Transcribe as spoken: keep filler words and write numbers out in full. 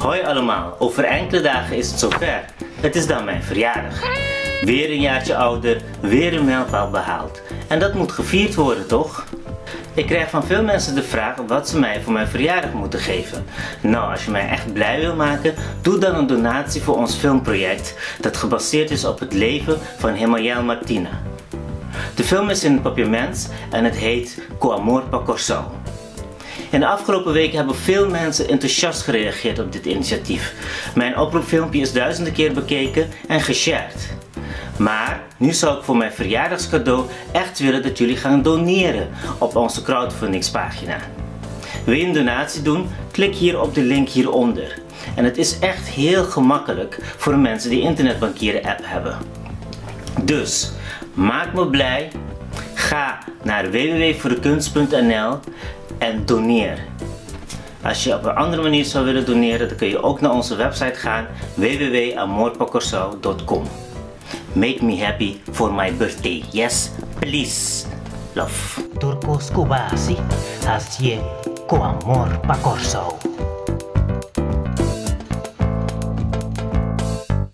Hoi allemaal, over enkele dagen is het zover. Het is dan mijn verjaardag. Weer een jaartje ouder, weer een mijlpaal behaald. En dat moet gevierd worden, toch? Ik krijg van veel mensen de vraag wat ze mij voor mijn verjaardag moeten geven. Nou, als je mij echt blij wil maken, doe dan een donatie voor ons filmproject dat gebaseerd is op het leven van Hemael Martina. De film is in het papiaments en het heet Com Amor Pa Corsau. In de afgelopen weken hebben veel mensen enthousiast gereageerd op dit initiatief. Mijn oproepfilmpje is duizenden keer bekeken en geshared. Maar nu zou ik voor mijn verjaardagscadeau echt willen dat jullie gaan doneren op onze crowdfundingspagina. Wil je een donatie doen? Klik hier op de link hieronder. En het is echt heel gemakkelijk voor de mensen die internetbankieren app hebben. Dus, maak me blij. Ga naar w w w voor de kunst punt n l en doneer. Als je op een andere manier zou willen doneren, dan kun je ook naar onze website gaan w w w punt amor pa corsau punt com. Make me happy for my birthday. Yes, please. Love. Turcos Kubasi, asye Com Amor Pa Corsau.